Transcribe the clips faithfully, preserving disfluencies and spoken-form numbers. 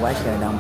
quá trời đông.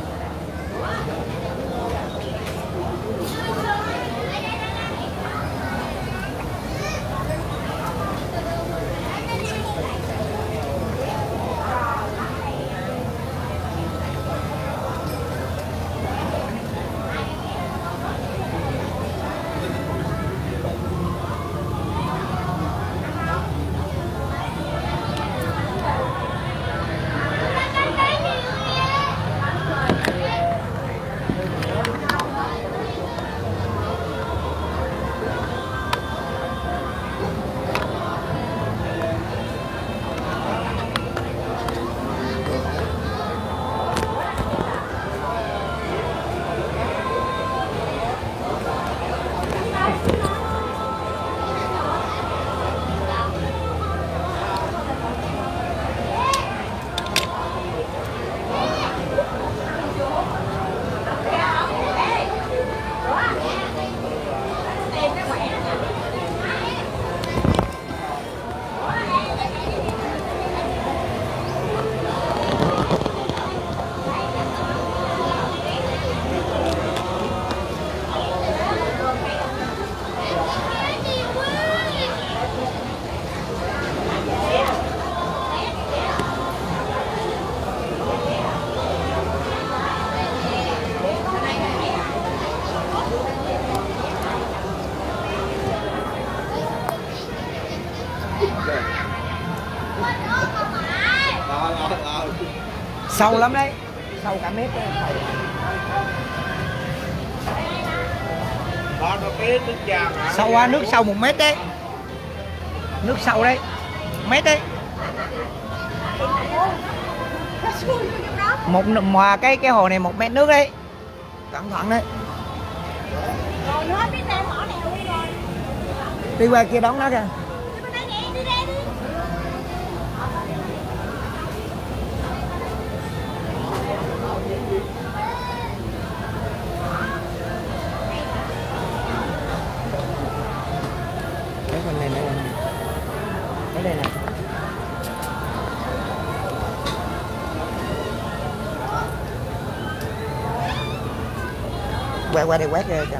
Sâu lắm đấy, sâu cả mét đấy. Sâu qua nước sâu một mét đấy, nước sâu đấy, mét đấy. Một mà cái cái hồ này một mét nước đấy, cẩn thận đấy. Đi qua kia đón nó kìa. Cái con này này, cái đây này. Qua qua đây quét ra cho.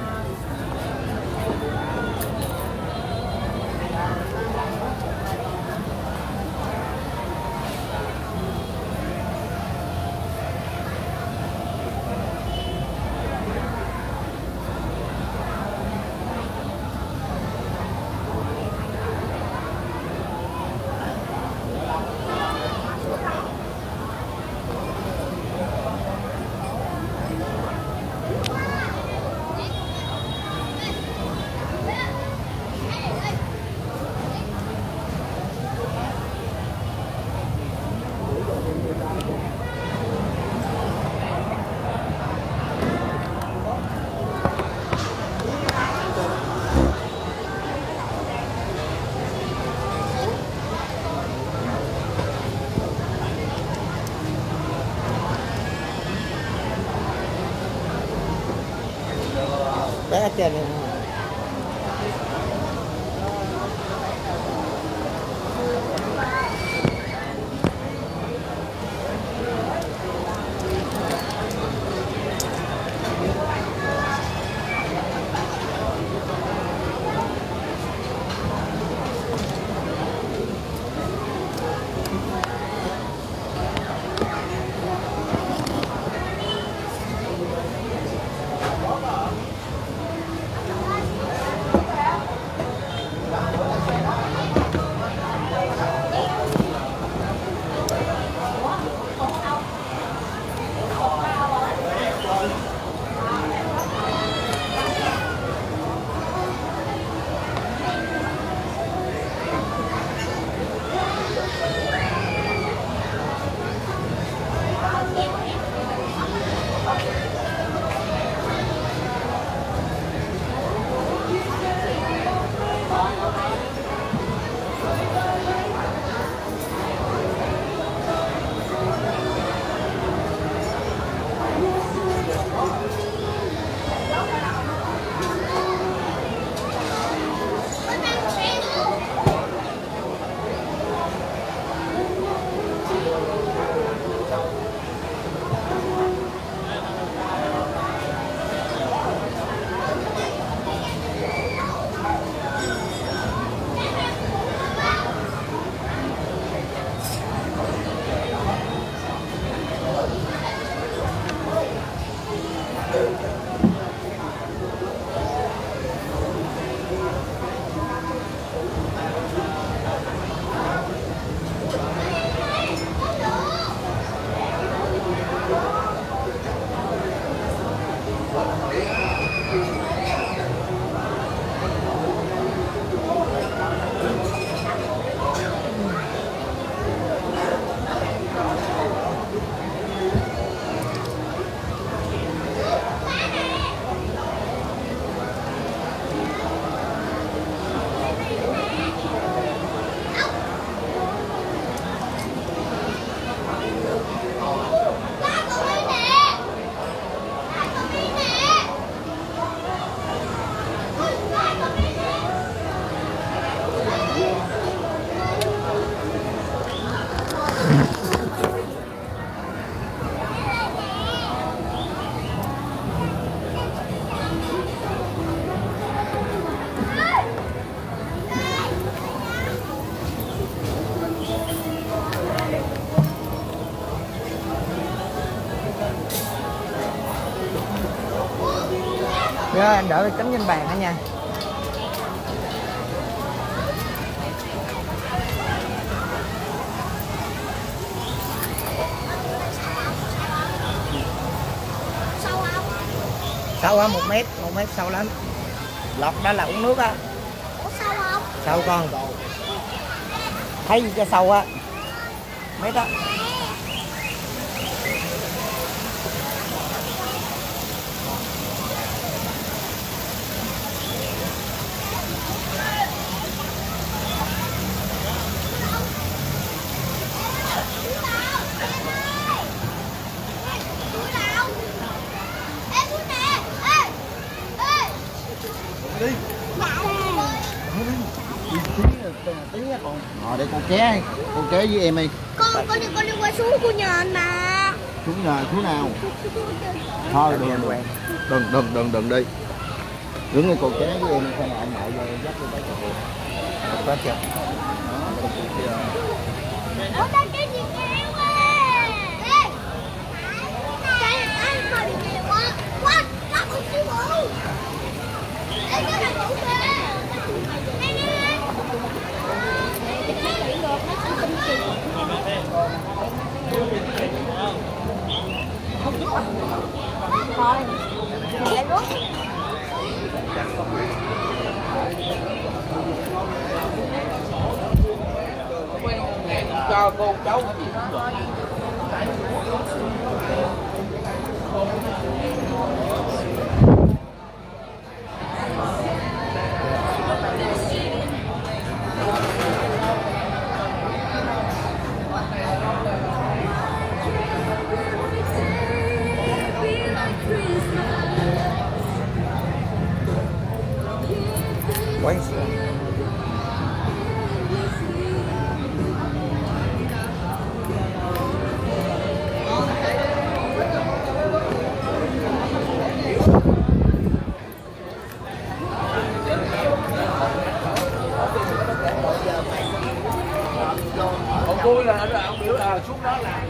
Bé ở trên này. Rồi anh đỡ cái tính trên bàn đó nha. Sâu á, một mét, một mét sâu lắm. Lọt đó là uống nước á. Ủa sâu không? Sâu con. Thấy gì cho sâu á. Mét á. Đi. Tí nha con. Ờ để con ké, con ké với em đi. Con con đi con đi qua xuống của nhà anh mà. Xuống nhà xuống nào? Thôi đừng đừng đừng đừng đừng đừng đi. Đứng đây con ké với em xem anh ngại rồi dắt đi tới chỗ. Có chưa? Ủa tao cái gì kéo à? Ê. Cái này mà đi kéo quá. Quá, quá không chịu nổi. Ê cái này đủ kìa. Nè nè. Thôi, mình lấy nước. Cho cô cháu gì Quay xuống. ông vui là ông biểu là xuống đó là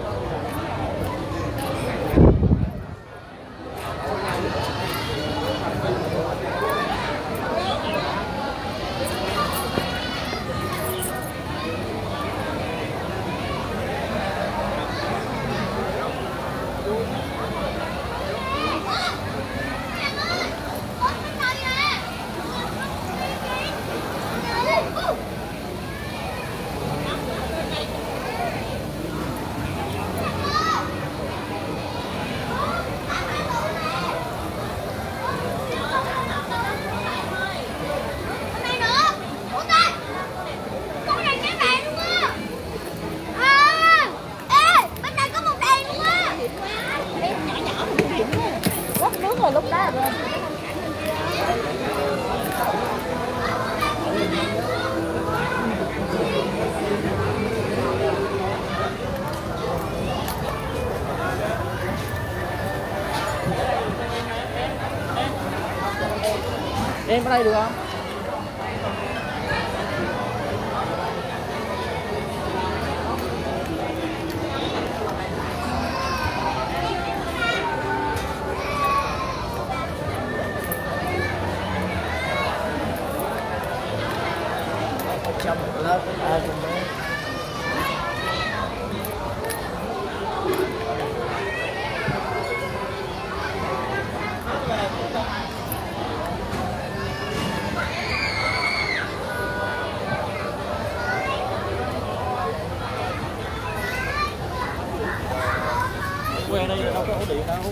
lúc đó rồi. Em ở đây được không? xong một lớp à, con bé. Quê đây đâu có ổ điện đâu.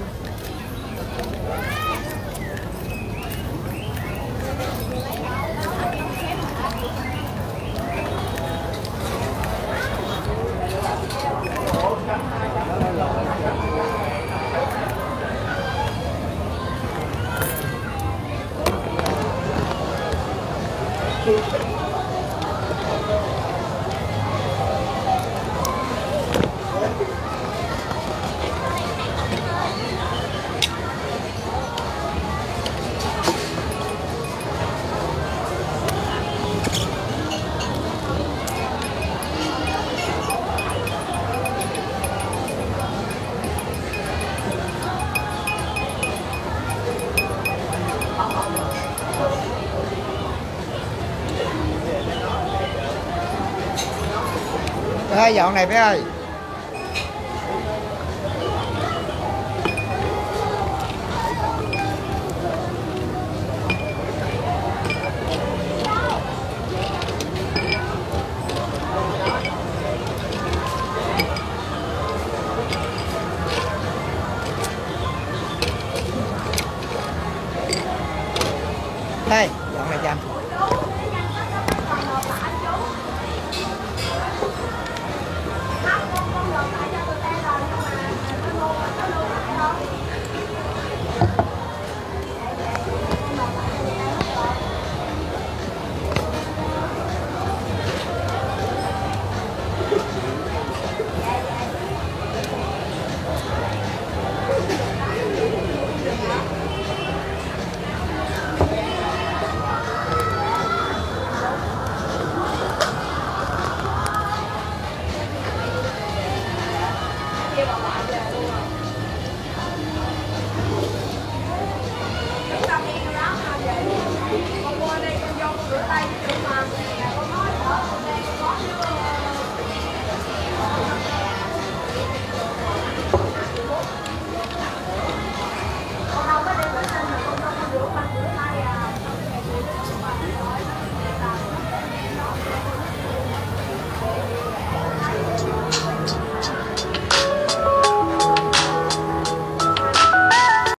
Ơi dọn này bé ơi. Đây, dọn này cho anh.